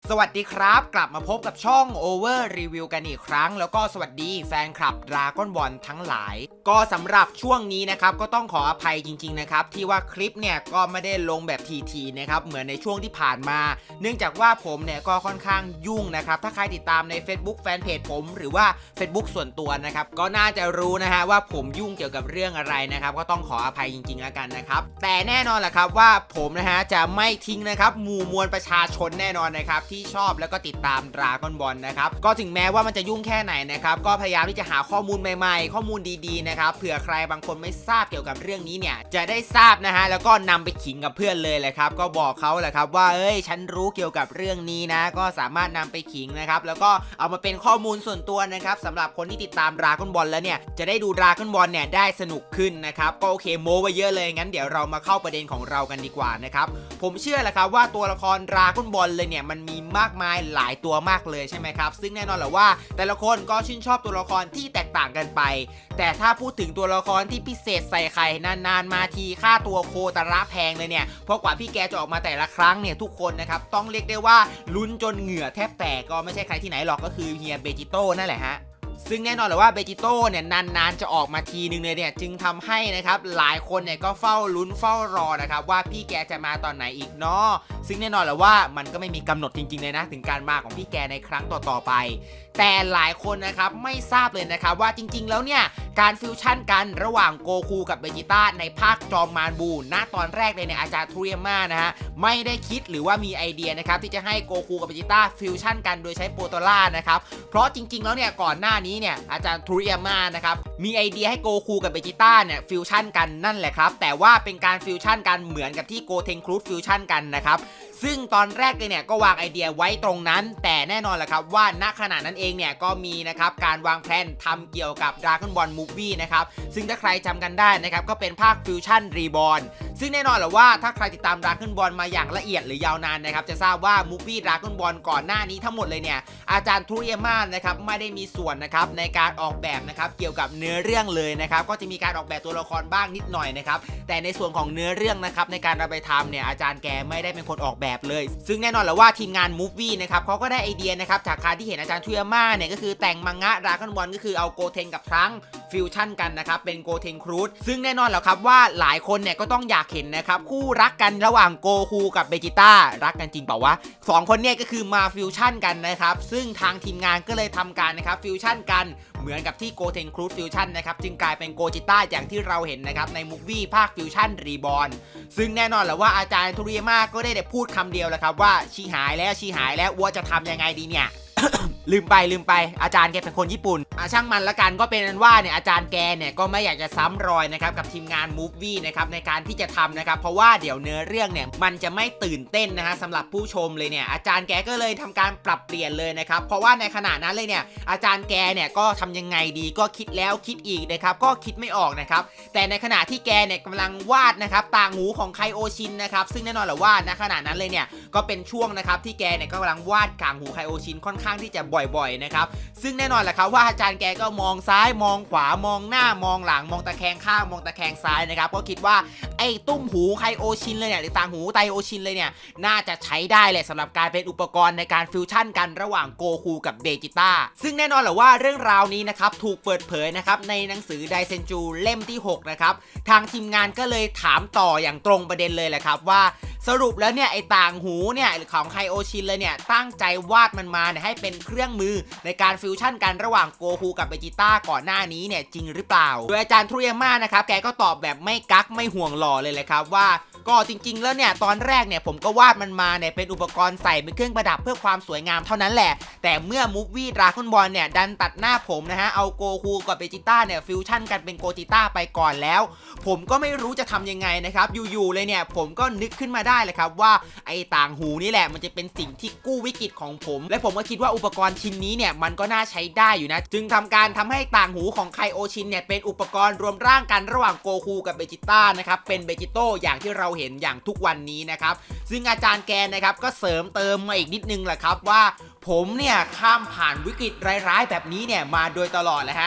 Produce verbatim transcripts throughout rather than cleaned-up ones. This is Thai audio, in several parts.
สวัสดีครับกลับมาพบกับช่อง Over Review กันอีกครั้งแล้วก็สวัสดีแฟนคลับ Dragon Ball ทั้งหลายก็สำหรับช่วงนี้นะครับก็ต้องขออภัยจริงๆนะครับที่ว่าคลิปเนี่ยก็ไม่ได้ลงแบบทีๆนะครับเหมือนในช่วงที่ผ่านมาเนื่องจากว่าผมเนี่ยก็ค่อนข้างยุ่งนะครับถ้าใครติดตามใน Facebook แฟนเพจผมหรือว่า Facebook ส่วนตัวนะครับก็น่าจะรู้นะฮะว่าผมยุ่งเกี่ยวกับเรื่องอะไรนะครับก็ต้องขออภัยจริงๆแล้วกันนะครับแต่แน่นอนแหละครับว่าผมนะฮะจะไม่ทิ้งนะครับหมู่มวลประชาชนแน่นอนนะครับที่ชอบแล้วก็ติดตาม Dragon Ball นะครับก็ถึงแม้ว่ามันจะยุ่งแค่ไหนนะครับก็พยายามที่จะหาข้อมูลใหม่ๆข้อมูลดีๆนะครับเผื่อใครบางคนไม่ทราบเกี่ยวกับเรื่องนี้เนี่ยจะได้ทราบนะฮะแล้วก็นำไปขิงกับเพื่อนเลยแหละครับก็บอกเขาแหละครับว่าเอ้ยฉันรู้เกี่ยวกับเรื่องนี้นะก็สามารถนำไปขิงนะครับแล้วก็เอามาเป็นข้อมูลส่วนตัวนะครับสำหรับคนที่ติดตาม Dragon Ball แล้วเนี่ยจะได้ดู Dragon Ball เนี่ยได้สนุกขึ้นนะครับก็โอเคโม้ไว้เยอะเลยงั้นเดี๋ยวเรามาเข้าประเด็นของเรากันดีกว่านะครับผมเชื่อแหละครับว่าตัวละคร Dragon Ball เลยเนี่ยมันมีมากมายหลายตัวมากเลยใช่ไหมครับซึ่งแน่นอนแหละว่าแต่ละคนก็ชื่นชอบตัวละครที่แตกต่างกันไปแต่ถ้าพูดถึงตัวละครที่พิเศษใส่ไข่นานๆมาทีค่าตัวโคตรแพงเลยเนี่ยเพราะกว่าพี่แกจะออกมาแต่ละครั้งเนี่ยทุกคนนะครับต้องเรียกได้ว่าลุ้นจนเหงื่อแทบแตกก็ไม่ใช่ใครที่ไหนหรอกก็คือเฮียเบจิโต้นั่นแหละฮะซึ่งแน่นอนเลยว่าเบจิโต้เนี่ยนานๆจะออกมาทีนึงเลยเนี่ยจึงทำให้นะครับหลายคนเนี่ยก็เฝ้าลุ้นเฝ้ารอนะครับว่าพี่แกจะมาตอนไหนอีกเนาะซึ่งแน่นอนเลยว่ามันก็ไม่มีกำหนดจริงๆเลยนะถึงการมาของพี่แกในครั้งต่อๆไปแต่หลายคนนะครับไม่ทราบเลยนะครับว่าจริงๆแล้วเนี่ยการฟิวชั่นกันระหว่างโกคูกับเบจิต้าในภาคจอมมารบูณตอนแรกเลยเนี่ยอาจารย์ทูริยาม่านะฮะไม่ได้คิดหรือว่ามีไอเดียนะครับที่จะให้โกคูกับเบจิต้าฟิวชั่นกันโดยใช้โปรโตล่านะครับเพราะจริงๆแล้วเนี่ยก่อนหน้านี้เนี่ยอาจารย์ทูริยาม่านะครับมีไอเดียให้โกคูกับเบจิต้าเนี่ยฟิวชั่นกันนั่นแหละครับแต่ว่าเป็นการฟิวชั่นกันเหมือนกับที่โกเทนครูดฟิวชั่นกันนะครับซึ่งตอนแรกเลยเนี่ยก็วางไอเดียไว้ตรงนั้นแต่แน่นอนแหละครับว่าณขณะนั้นเองเนี่ยก็มีนะครับการวางแผนทำเกี่ยวกับ Dragon Ball Movie นะครับซึ่งถ้าใครจำกันได้นะครับก็เป็นภาค Fusion Reborn ซึ่งแน่นอนแหละว่าถ้าใครติดตาม Dragon Ball มาอย่างละเอียดหรือยาวนานนะครับจะทราบว่า Movie Dragon Ball ก่อนหน้านี้ทั้งหมดเลยเนี่ยอาจารย์ทูริยาม่านะครับไม่ได้มีส่วนนะครับในการออกแบบนะครับเกี่ยวกับเนื้อเรื่องเลยนะครับก็จะมีการออกแบบตัวละครบ้างนิดหน่อยนะครับแต่ในส่วนของเนื้อเรื่องนะครับในการเอาไปทำเนี่ยอาจารย์แกไม่ได้เป็นคนออกแบบเลยซึ่งแน่นอนแหละว่าทีมงาน Movie นะครับเขาก็ได้ไอเดียนะครับจากการที่เห็นอาจารย์ทูริยาม่าเนี่ยก็คือแต่งมังงะ Dragon Ball ก็คือเอาโกเทนกับทรังฟิวชั่นกันนะครับเป็นโกเทนครูดซึ่งแน่นอนแหละครับว่าหลายคนเนี่ยก็ต้องอยากเห็นนะครับคู่รักกันระหว่างโกคูกับเบจิต้ารักกันจริงเปล่าวะสองคนเนี่ยก็คือมาฟิวชั่นกันนะครับซึ่งทางทีมงานก็เลยทำการนะครับฟิวชั่นกันเหมือนกับที่โกเทนครูดฟิวชั่นนะครับจึงกลายเป็นโกจิต้าอย่างที่เราเห็นนะครับในมูฟวี่ภาคฟิวชั่นรีบอร์นซึ่งแน่นอนแหละว่าอาจารย์ทูริยาม่าก็ได้แต่พูดคำเดียวแหละครับว่าชีหายแล้วชีหายแล้วว่าจะทำยังไงดีเนี่ย ลืมไปลืมไปอาจารย์แกเป็นคนญี่ปุ่นอ่ะช่างมันละกันก็เป็นนั้นว่าเนี่ยอาจารย์แกเนี่ยก็ไม่อยากจะซ้ำรอยนะครับกับทีมงานมูฟวี่นะครับในการที่จะทำนะครับเพราะว่าเดี๋ยวเนื้อเรื่องเนี่ยมันจะไม่ตื่นเต้นนะฮะสำหรับผู้ชมเลยเนี่ยอาจารย์แกก็เลยทำการปรับเปลี่ยนเลยนะครับเพราะว่าในขณะนั้นเลยเนี่ยอาจารย์แกเนี่ยก็ทำยังไงดีก็คิดแล้วคิดอีกนะครับก็คิดไม่ออกนะครับแต่ในขณะที่แกเนี่ยกำลังวาดนะครับต่างหูของไคโอชินนะครับซึ่งแน่นอนแหละว่าในขณะนั้นเลยเนี่ยก็เป็นช่วงนะครับที่แกเนี่ยก็กำลังวาดต่างหูไคโอชินค่อนข้างที่จะบ่อยๆนะครับซึ่งแน่นอนแหละครับว่าอาจารย์แกก็มองซ้ายมองขวามองหน้ามองหลังมองตะแคงข้างมองตะแคงซ้ายนะครับก็คิดว่าไอ้ตุ้มหูไคโอชินเลยเนี่ยหรือต่างหูไตโอชินเลยเนี่ยน่าจะใช้ได้แหละสำหรับการเป็นอุปกรณ์ในการฟิวชั่นกันระหว่างโกคูกับเบจิต้าซึ่งแน่นอนแหละว่าเรื่องราวนี้นะครับถูกเปิดเผยนะครับในหนังสือไดเซนจูเล่มที่หกนะครับทางทีมงานก็เลยถามต่ออย่างตรงประเด็นเลยแหละครับว่าสรุปแล้วเนี่ยไอ้ต่างหูเนี่ยของไคโอชินเลยเนี่ยตั้งใจวาดมันมาเนี่ยให้เป็นเครื่องมือในการฟิวชั่นกันระหว่างโกคูกับเบจิต้าก่อนหน้านี้เนี่ยจริงหรือเปล่าโดยอาจารย์ทูริยาม่านะครับแกก็ตอบแบบไม่กักไม่ห่วงหล่อเลยเลยครับว่าก็จริงๆแล้วเนี่ยตอนแรกเนี่ยผมก็วาดมันมาเนี่ยเป็นอุปกรณ์ใส่เป็นเครื่องประดับเพื่อความสวยงามเท่านั้นแหละแต่เมื่อมูฟวี่ดราก้อนบอลเนี่ยดันตัดหน้าผมนะฮะเอาโกคูกับเบจิต้าเนี่ยฟิวชั่นกันเป็นโกจิต้าไปก่อนแล้วผมก็ไม่รู้จะทำยังไงนะครับอยู่ๆเลยเนี่ยผมก็นึกขึ้นมาได้เลยครับว่าไอ้ต่างหูนี่แหละมันจะเป็นสิ่งที่กู้วิกฤตของผมและผมก็คิดว่าอุปกรณ์ชิ้นนี้เนี่ยมันก็น่าใช้ได้อยู่นะจึงทำการทำให้ต่างหูของไคโอชินเนี่ยเป็นอุปกรณ์รวมร่างกันระหว่างโกคูกับเบจิต้านะครับเป็นเบจิโต้อย่างที่เราเห็นอย่างทุกวันนี้นะครับซึ่งอาจารย์แกนะครับก็เสริมเติมมาอีกนิดนึงแหละครับว่าผมเนี่ยข้ามผ่านวิกฤตร้ายๆแบบนี้เนี่ยมาโดยตลอดเลยฮะ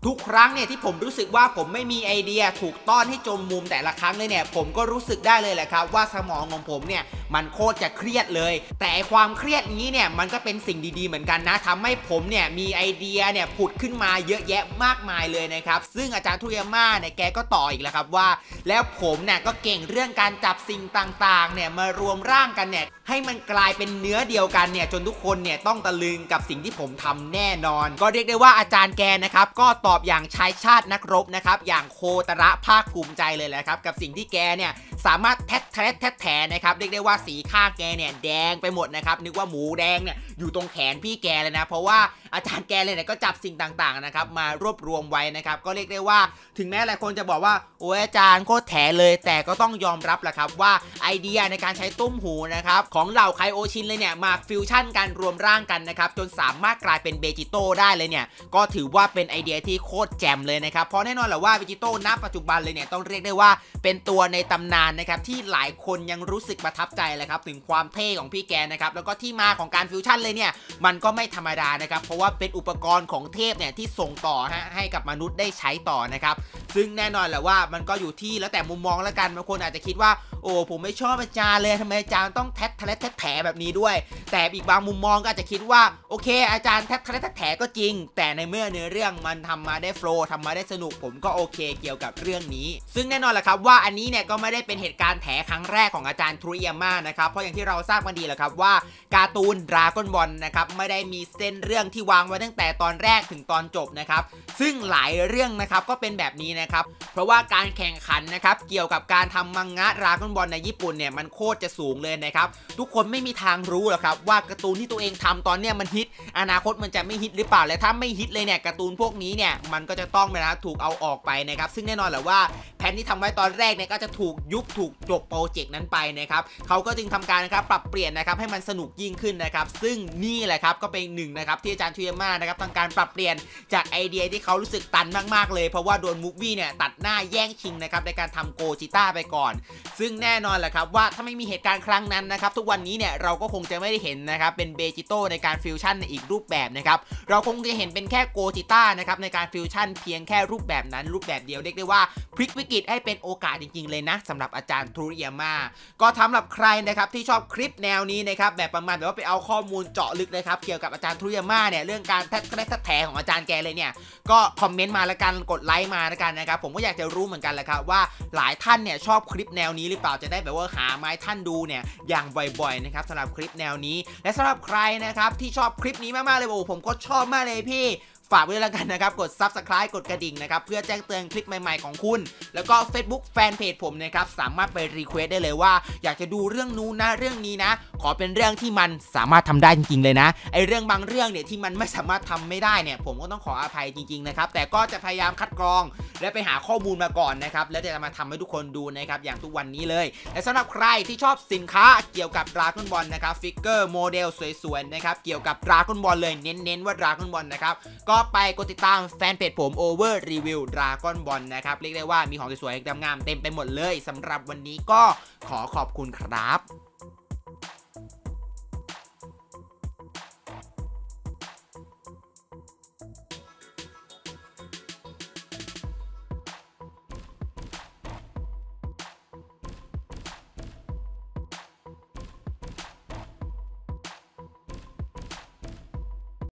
ทุกครั้งเนี่ยที่ผมรู้สึกว่าผมไม่มีไอเดียถูกต้อนให้จมมุมแต่ละครั้งเลยเนี่ยผมก็รู้สึกได้เลยแหละครับว่าสมองของผมเนี่ยมันโคตรจะเครียดเลยแต่ความเครียดนี้เนี่ยมันก็เป็นสิ่งดีๆเหมือนกันนะทำให้ผมเนี่ยมีไอเดียเนี่ยผุดขึ้นมาเยอะแยะมากมายเลยนะครับซึ่งอาจารย์ทุเรียม่าเนี่ยแกก็ต่ออีกแล้วครับว่าแล้วผมเนี่ยก็เก่งเรื่องการจับสิ่งต่างๆเนี่ยมารวมร่างกันเนี่ยให้มันกลายเป็นเนื้อเดียวกันเนี่ยจนทุกคนเนี่ยต้องตะลึงกับสิ่งที่ผมทำแน่นอนก็เรียกได้ว่าอาจารย์แกนะครับก็ตอบอย่างชายชาตินักรบนะครับอย่างโคตระภาคภูมิใจเลยแหละครับกับสิ่งที่แกเนี่ยสามารถแทะแทะแทะแถนะครับเรียกได้ว่าสีข้างแกเนี่ยแดงไปหมดนะครับนึกว่าหมูแดงเนี่ยอยู่ตรงแขนพี่แกเลยนะเพราะว่าอาจารย์แกเลยเนี่ยก็จับสิ่งต่างๆนะครับมารวบรวมไว้นะครับก็เรียกได้ว่าถึงแม้หลายคนจะบอกว่าโอ้ยอาจารย์โคตรแถเลยแต่ก็ต้องยอมรับแหละครับว่าไอเดียในการใช้ตุ้มหูนะครับของเหล่าไคโอชินเลยเนี่ยมาฟิวชั่นกันรวมร่างกันนะครับจนสามารถกลายเป็นเบจิโต้ได้เลยเนี่ยก็ถือว่าเป็นไอเดียที่โคตรแจ่มเลยนะครับเพราะแน่นอนแหละว่าเบจิโต้ณปัจจุบันเลยเนี่ยต้องเรียกได้ว่าเป็นตัวในตำนานนะครับที่หลายคนยังรู้สึกประทับใจเลยครับถึงความเท่ของพี่แกนะครับแล้วก็ที่มาของการฟิวชั่นเลยเนี่ยมันก็ไม่ธรรมดานะครับเพราะว่าเป็นอุปกรณ์ของเทพเนี่ยที่ส่งต่อฮะให้กับมนุษย์ได้ใช้ต่อนะครับซึ่งแน่นอนแหละว่ามันก็อยู่ที่แล้วแต่มุมมองแล้วกันบางคนอาจจะคิดว่าโอ้ผมไม่ชอบอาจารย์เลยทำไมอาจารย์ต้องแท็กแท็กแถแบบนี้ด้วยแต่อีกบางมุมมองก็อาจจะคิดว่าโอเคอาจารย์แท็กแท็กแถก็จริงแต่ในเมื่อเนื้อเรื่องมันทำมาได้โฟล์ทำมาได้สนุกผมก็โอเคเกี่ยวกับเรื่องนี้ซึ่งแน่นอนแหละครับว่าอันนี้เนี่ยก็ไม่ได้เป็นเหตุการณ์แถครั้งแรกของอาจารย์ทริยาม่านะครับเพราะอย่างที่เราทราบกันดีแหละครับว่าการ์ตูนดราก้อนบอลนะครับไม่ได้มีเส้นเรื่องที่วางไว้ตั้งแต่ตอนแรกถึงตอนจบนะครับซึ่งหลายเรื่องนะครับก็เป็นแบบนี้นะครับเพราะว่าการแข่งขันนะครับเกี่ยวกับการทำมังงะดราก้อนบอลในญี่ปุ่นเนี่ยมันโคตรจะสูงเลยนะครับทุกคนไม่มีทางรู้หรอกครับว่าการ์ตูนที่ตัวเองทำตอนเนี้ยมันฮิตอนาคตมันจะไม่ฮิตหรือเปล่าและถ้าไม่ฮิตเลยเนี่ยการ์ตูนพวกนี้เนี่ยมันก็จะต้องนะถูกเอาออกไปนะครับซึ่งแน่นอนแหละว่าแผนที่ทำไว้ตอนแรกเนี่ยก็จะถูกยุบถูกจบโปรเจกต์นั้นไปนะครับเขาก็จึงทำการนะครับปรับเปลี่ยนนะครับให้มันสนุกยิ่งขึ้นนะครับซึ่งนี่แหละครับก็เป็นหนึ่งนะครับที่อาจารย์ทุเยม่านะครับทำการปรับเปลี่ยนจากไอเดียที่เขารู้สึกตันมากๆเลยเพราะว่าโดนมูฟวี่เนี่ยตัดหน้าแย่งชิงนะครับในการทำโกจิต้าไปก่อนซึ่งแน่นอนแหละครับว่าถ้าไม่มีเหตุการณ์ครั้งนั้นนะครับทุกวันนี้เนี่ยเราก็คงจะไม่ได้เห็นนะครับเป็นเบจิโต้ในการฟิวชั่นในอีกรูปแบบนะครับเราคงจะเห็นเป็นแค่โกจิต้านะครับในการฟิวชั่นเพียงแค่รูปแบบนั้นรูปแบบเดียวเรียกได้ว่าพลิกวิกฤตให้เป็นโอกาสจริงๆเลยนะสำหรับอาจารย์ทุริยาม่าก็สำหรับใครนะครับที่ชอบคลิปแนวนี้นะครับแบบประมาณแบบว่าไปเอาข้อมูลเจาะลึกนะครับเกี่ยวกับอาจารย์ทุริยาม่าเนี่ยเรื่องการแทะแทะแถของอาจารย์แกเลยเนี่ยก็คอมเมนต์มาแล้วกันกดไลค์มาแล้วกันนะครับผมก็อยากจะรู้เหมือนกันแหละครับว่าหลายท่านเนี่ยชอบคลิปแนวนี้หรือเปล่าจะได้แบบว่าหาไม้ท่านดูเนี่ยอย่างบ่อยๆนะครับสำหรับคลิปแนวนี้และสำหรับใครนะครับที่ชอบคลิปนี้มากๆเลยโอ้ผมก็ชอบมากเลยพี่ฝากไว้แล้วกันนะครับกด ซับสไครบ์ กดกระดิ่งนะครับเพื่อแจ้งเตือนคลิปใหม่ๆของคุณแล้วก็ Facebook แฟนเพจผมนะครับสามารถไปรีเควสได้เลยว่าอยากจะดูเรื่องนู้นนะเรื่องนี้นะขอเป็นเรื่องที่มันสามารถทำได้จริงๆเลยนะไอเรื่องบางเรื่องเนี่ยที่มันไม่สามารถทำไม่ได้เนี่ยผมก็ต้องขออภัยจริงๆนะครับแต่ก็จะพยายามคัดกรองและไปหาข้อมูลมาก่อนนะครับแล้วจะมาทำให้ทุกคนดูนะครับอย่างทุกวันนี้เลยและสำหรับใครที่ชอบสินค้าเกี่ยวกับดราก้อนบอลนะครับฟิกเกอร์โมเดลสวยๆนะครับเกี่ยวกับดราก้อนบอลเลยเน้นๆว่าดราก้อนบอลนะครับก็ไปกดติดตามแฟนเพจผม Over Review Dragon Ball นะครับเรียกได้ว่ามีของสวยๆงามๆเต็มไปหมดเลยสำหรับวันนี้ก็ขอขอบคุณครับ